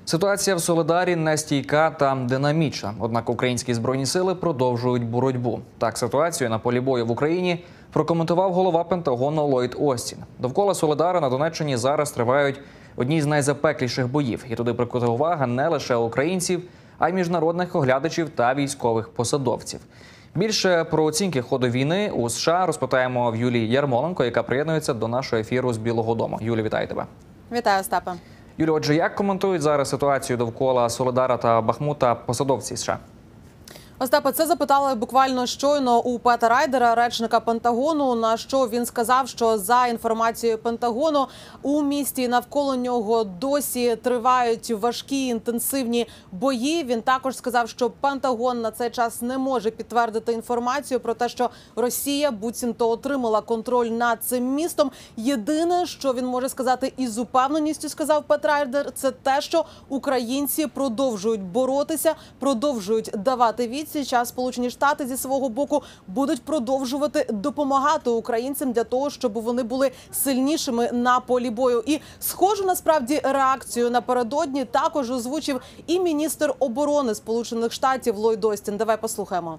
Ситуація в Солидарі нестійка та динамічна. Однак українські збройні сили продовжують боротьбу. Так ситуацію на полі бою в Україні прокоментував голова Пентагону Ллойд Остін. Довкола Солидара на Донеччині зараз тривають одні з найзапекліших боїв. І туди прикута увага не лише українців, а й міжнародних оглядачів та військових посадовців. Більше про оцінки ходу війни у США розпитаємо в Юлії Ярмоленко, яка приєднується до нашого ефіру з Білого дому. Юлі, вітаю тебе. Вітаю, Остапе. Юлі, отже, як коментують зараз ситуацію довкола Солидара та Бахмута посадовці США? Остапе, це запитали буквально щойно у Пета Райдера, речника Пентагону, на що він сказав, що за інформацією Пентагону у місті навколо нього досі тривають важкі інтенсивні бої. Він також сказав, що Пентагон на цей час не може підтвердити інформацію про те, що Росія буцімто отримала контроль над цим містом. Єдине, що він може сказати із упевненістю, сказав Пет Райдер, це те, що українці продовжують боротися, продовжують давати відсіч. А Сполучені Штати зі свого боку будуть продовжувати допомагати українцям для того, щоб вони були сильнішими на полі бою. І схожу насправді реакцію напередодні також озвучив і міністр оборони Сполучених Штатів Ллойд Остін. Давай послухаємо.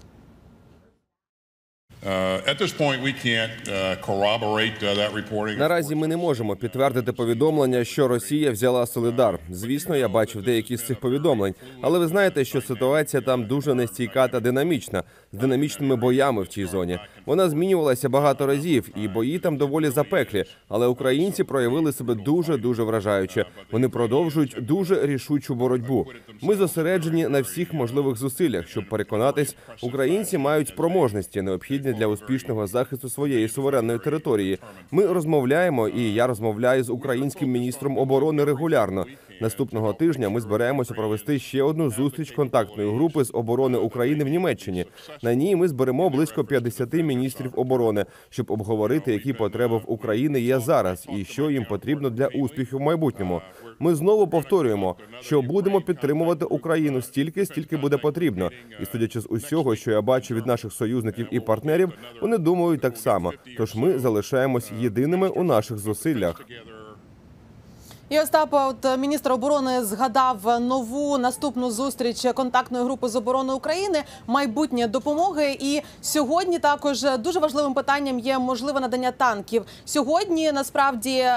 Наразі ми не можемо підтвердити повідомлення, що Росія взяла Солидар. Звісно, я бачив деякі з цих повідомлень, але ви знаєте, що ситуація там дуже нестійка та динамічна, з динамічними боями в цій зоні. Вона змінювалася багато разів, і бої там доволі запеклі, але українці проявили себе дуже вражаюче. Вони продовжують дуже рішучу боротьбу. Ми зосереджені на всіх можливих зусиллях, щоб переконатись, українці мають спроможності, необхідні для успішного захисту своєї суверенної території. Ми розмовляємо, і я розмовляю з українським міністром оборони регулярно. Наступного тижня ми збираємося провести ще одну зустріч контактної групи з оборони України в Німеччині. На ній ми зберемо близько 50 міністрів оборони, щоб обговорити, які потреби в Україні є зараз і що їм потрібно для успіху в майбутньому. Ми знову повторюємо, що будемо підтримувати Україну стільки, скільки буде потрібно. І судячи з усього, що я бачу від наших союзників і партнерів, вони думають так само. Тож ми залишаємось єдиними у наших зусиллях. І Остапе, міністр оборони згадав нову наступну зустріч контактної групи з оборони України, майбутнє допомоги. І сьогодні також дуже важливим питанням є можливе надання танків. Сьогодні, насправді,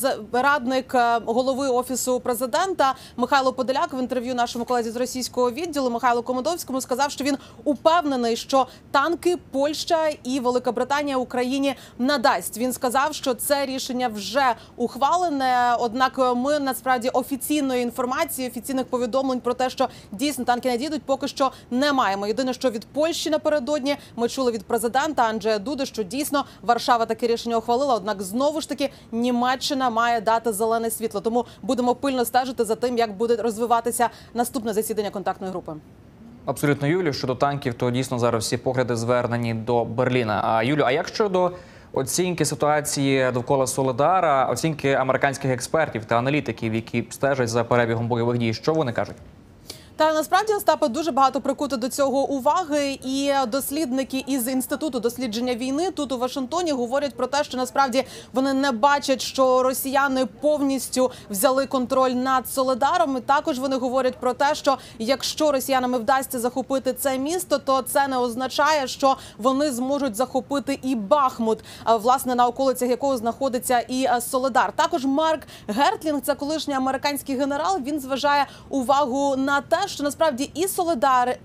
радник голови Офісу президента Михайло Подоляк в інтерв'ю нашому колезі з російського відділу Михайлу Комодовському сказав, що він упевнений, що танки Польща і Велика Британія Україні надасть. Він сказав, що це рішення вже ухвалене, однак ми, насправді, офіційної інформації, офіційних повідомлень про те, що дійсно танки надійдуть, поки що не маємо. Єдине, що від Польщі напередодні ми чули від президента Анджея Дуди, що дійсно Варшава таке рішення ухвалила, однак знову ж таки Німеччина має дати зелене світло. Тому будемо пильно стежити за тим, як буде розвиватися наступне засідання контактної групи. Абсолютно, Юлю, щодо танків, то дійсно зараз всі погляди звернені до Берліна. А Юлю, а як щодо оцінки ситуації довкола Солидара, оцінки американських експертів та аналітиків, які стежать за перебігом бойових дій, що вони кажуть? Та насправді, Остапе, дуже багато прикуто до цього уваги, і дослідники із Інституту дослідження війни тут у Вашингтоні говорять про те, що насправді вони не бачать, що росіяни повністю взяли контроль над Солидаром. І також вони говорять про те, що якщо росіянам вдасться захопити це місто, то це не означає, що вони зможуть захопити і Бахмут, власне, на околицях якого знаходиться і Солидар. Також Марк Гертлінг, це колишній американський генерал, він зважає увагу на те, що насправді і Солидар,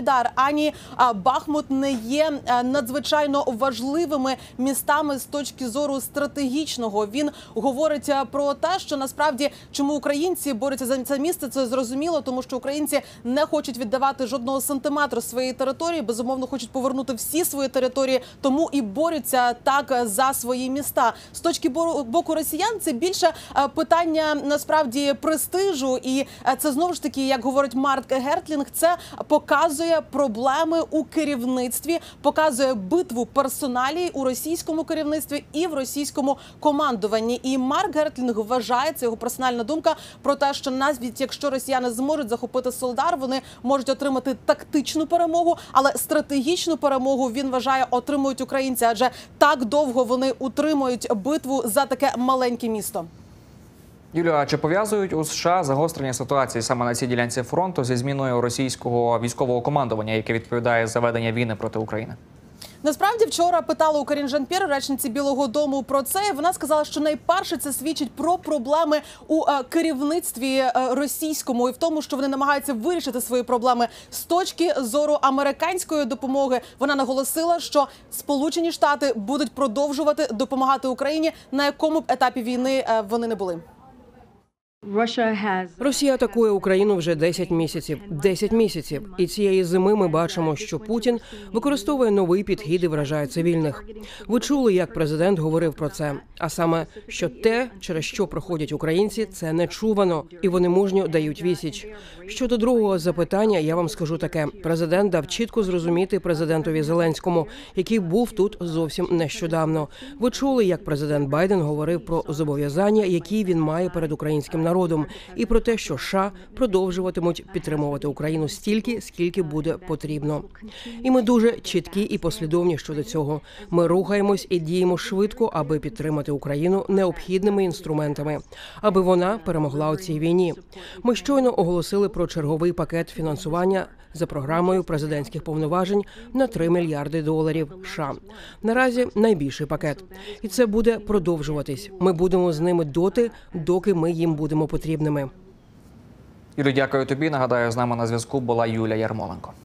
ані Бахмут не є надзвичайно важливими містами з точки зору стратегічного. Він говорить про те, що насправді чому українці борються за це місце, це зрозуміло, тому що українці не хочуть віддавати жодного сантиметру своєї території, безумовно хочуть повернути всі свої території, тому і борються так за свої міста. З точки боку росіян це більше питання насправді престижу, і це знову ж таки, як говорить Марк Гертлінг, це показує проблеми у керівництві, показує битву персоналій у російському керівництві і в російському командуванні. І Марк Гертлінг вважає, це його персональна думка, про те, що навіть якщо росіяни зможуть захопити Солидар, вони можуть отримати тактичну перемогу, але стратегічну перемогу, він вважає, отримують українці, адже так довго вони утримують битву за таке маленьке місто. Юлія, а чи пов'язують у США загострення ситуації саме на цій ділянці фронту зі зміною російського військового командування, яке відповідає за ведення війни проти України? Насправді, вчора питала у Карін Жан-П'єр, речниці Білого дому, про це. І вона сказала, що найперше це свідчить про проблеми у керівництві російському і в тому, що вони намагаються вирішити свої проблеми з точки зору американської допомоги. Вона наголосила, що Сполучені Штати будуть продовжувати допомагати Україні, на якому б етапі війни вони не були. Росія атакує Україну вже 10 місяців. 10 місяців. І цієї зими ми бачимо, що Путін використовує новий підхід і вражає цивільних. Ви чули, як президент говорив про це. А саме, що те, через що проходять українці, це нечувано. І вони мужньо дають відсіч. Щодо другого запитання, я вам скажу таке. Президент дав чітко зрозуміти президентові Зеленському, який був тут зовсім нещодавно. Ви чули, як президент Байден говорив про зобов'язання, які він має перед українським народом, і про те, що США продовжуватимуть підтримувати Україну стільки, скільки буде потрібно. І ми дуже чіткі і послідовні щодо цього. Ми рухаємось і діємо швидко, аби підтримати Україну необхідними інструментами, аби вона перемогла у цій війні. Ми щойно оголосили про черговий пакет фінансування за програмою президентських повноважень на $3 мільярди США. Наразі найбільший пакет. І це буде продовжуватись. Ми будемо з ними доти, доки ми їм будемо потрібними. Юлі, дякую тобі. Нагадаю, з нами на зв'язку була Юлія Ярмоленко.